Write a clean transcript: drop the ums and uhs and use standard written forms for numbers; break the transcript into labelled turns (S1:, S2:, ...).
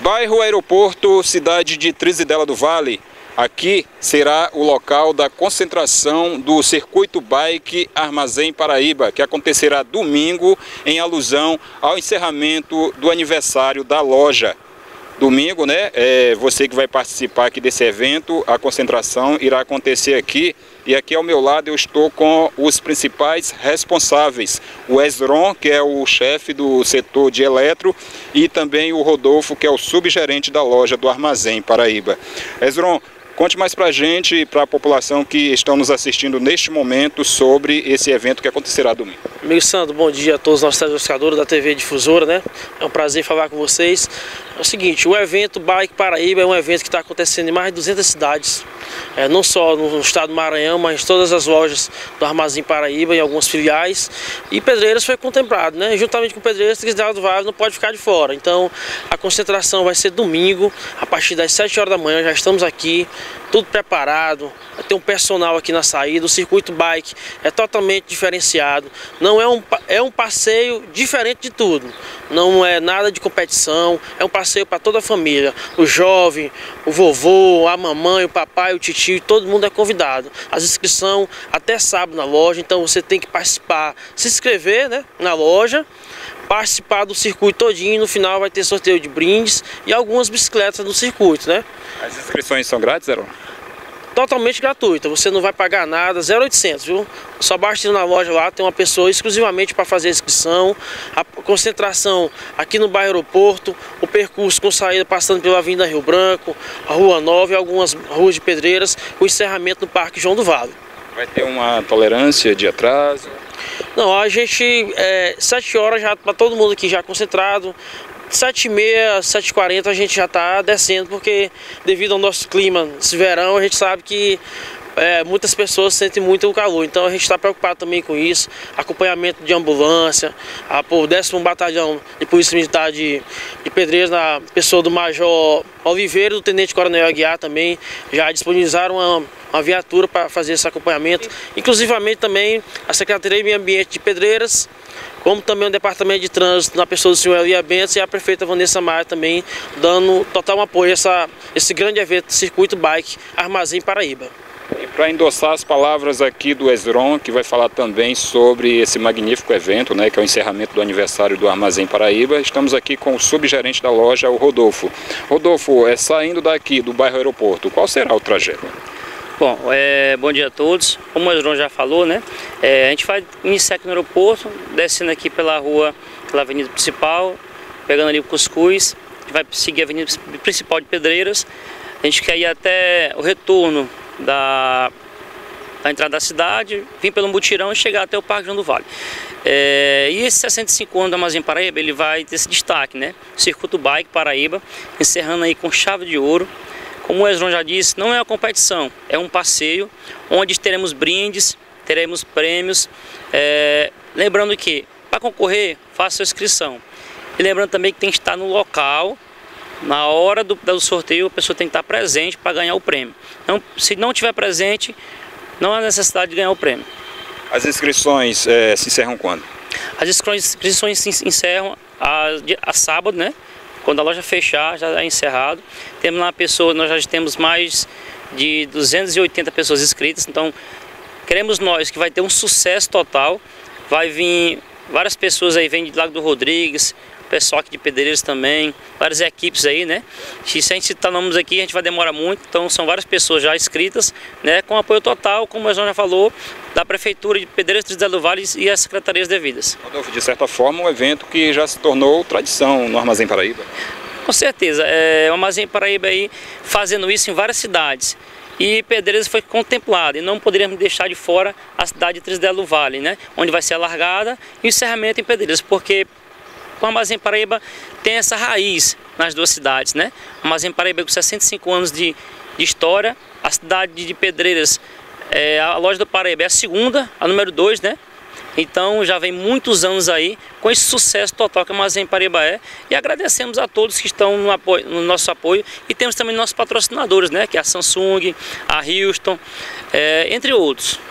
S1: Bairro Aeroporto, cidade de Trizidela do Vale. Aqui será o local da concentração do Circuito Bike Armazém Paraíba, que acontecerá domingo em alusão ao encerramento do aniversário da loja. Domingo, né? Você que vai participar aqui desse evento, a concentração irá acontecer aqui. E aqui ao meu lado eu estou com os principais responsáveis. O Esdron, que é o chefe do setor de eletro, e também o Rodolfo, que é o subgerente da loja do Armazém Paraíba. Esdron, conte mais para a gente e para a população que estão nos assistindo neste momento sobre esse evento que acontecerá domingo.
S2: Amigo Sandro, bom dia a todos os nossos telespectadores da TV Difusora, né? É um prazer falar com vocês. É o seguinte, o evento Bike Paraíba é um evento que está acontecendo em mais de 200 cidades, não só no estado do Maranhão, mas em todas as lojas do Armazém Paraíba, em algumas filiais. E Pedreiras foi contemplado, né? Juntamente com Pedreiras, Trizidela do Vale não pode ficar de fora. Então, a concentração vai ser domingo, a partir das 7 horas da manhã, já estamos aqui, tudo preparado, vai ter um personal aqui na saída. O circuito bike é totalmente diferenciado, não é um passeio diferente de tudo, não é nada de competição, é um passeio para toda a família, o jovem, o vovô, a mamãe, o papai, o titio, todo mundo é convidado. As inscrições até sábado na loja, então você tem que participar, se inscrever, né, na loja, participar do circuito todinho, e no final vai ter sorteio de brindes e algumas bicicletas no circuito, né?
S1: As inscrições são grátis, Zero?
S2: Totalmente gratuita, você não vai pagar nada, 0,800, viu? Só basta ir na loja lá, tem uma pessoa exclusivamente para fazer a inscrição. A concentração aqui no bairro Aeroporto, o percurso com saída passando pela Avenida Rio Branco, a Rua Nova e algumas ruas de Pedreiras, o encerramento no Parque João do Vale. Vai
S1: ter uma tolerância de atraso?
S2: Não, a gente, 7 horas já para todo mundo aqui já concentrado. 7h30, 7h40 a gente já está descendo, porque devido ao nosso clima, esse verão, a gente sabe que muitas pessoas sentem muito o calor, então a gente está preocupado também com isso. Acompanhamento de ambulância, o 10º Batalhão de Polícia Militar de Pedreiras, na pessoa do Major Oliveira e do Tenente Coronel Aguiar também, já disponibilizaram uma viatura para fazer esse acompanhamento. Inclusivamente também a Secretaria de Meio Ambiente de Pedreiras, como também o Departamento de Trânsito, na pessoa do senhor Elia Bentes, e a prefeita Vanessa Maia também, dando total apoio a esse grande evento Circuito Bike Armazém Paraíba.
S1: E para endossar as palavras aqui do Esdron, que vai falar também sobre esse magnífico evento, né, que é o encerramento do aniversário do Armazém Paraíba, estamos aqui com o subgerente da loja, o Rodolfo. Rodolfo, saindo daqui do bairro Aeroporto, qual será o trajeto?
S3: Bom, bom dia a todos. Como o Esdron já falou, né? A gente vai iniciar aqui no aeroporto, descendo aqui pela rua, pela avenida principal, pegando ali o Cuscuz, a gente vai seguir a avenida principal de Pedreiras. A gente quer ir até o retorno da entrada da cidade, vir pelo Mutirão e chegar até o Parque João do Vale. E esse 65 anos do Armazém Paraíba, ele vai ter esse destaque, né? Circuito Bike Paraíba, encerrando aí com chave de ouro. Como o Esdron já disse, não é uma competição, é um passeio onde teremos brindes, teremos prêmios. Lembrando que, para concorrer, faça sua inscrição. E lembrando também que tem que estar no local, na hora do sorteio, a pessoa tem que estar presente para ganhar o prêmio. Então, se não estiver presente, não há necessidade de ganhar o prêmio.
S1: As inscrições se encerram quando?
S3: As inscrições se encerram a sábado, né? Quando a loja fechar, já é encerrado. Temos uma pessoa, nós já temos mais de 280 pessoas inscritas, então queremos nós que vai ter um sucesso total. Vai vir várias pessoas aí, vem de Lago do Rodrigues, pessoal aqui de Pedreiras também, várias equipes aí, né? Se a gente citar nomes aqui, a gente vai demorar muito, então são várias pessoas já inscritas, né? Com apoio total, como o Esdron já falou, da Prefeitura de Pedreiras, Trizidela do Vale e as secretarias devidas.
S1: Rodolfo, de certa forma, um evento que já se tornou tradição no Armazém Paraíba.
S3: Com certeza, o Armazém Paraíba aí fazendo isso em várias cidades. E Pedreiras foi contemplada, e não poderíamos deixar de fora a cidade de Trizidela do Vale, né? Onde vai ser a largada e o encerramento em Pedreiras, porque o Armazém Paraíba tem essa raiz nas duas cidades, né? O Armazém Paraíba com 65 anos de história, a cidade de Pedreiras, a loja do Paraíba é a segunda, a número 2, né? Então já vem muitos anos aí com esse sucesso total que o Armazém Paraíba é. E agradecemos a todos que estão no nosso apoio. E temos também nossos patrocinadores, né? Que é a Samsung, a Houston, entre outros.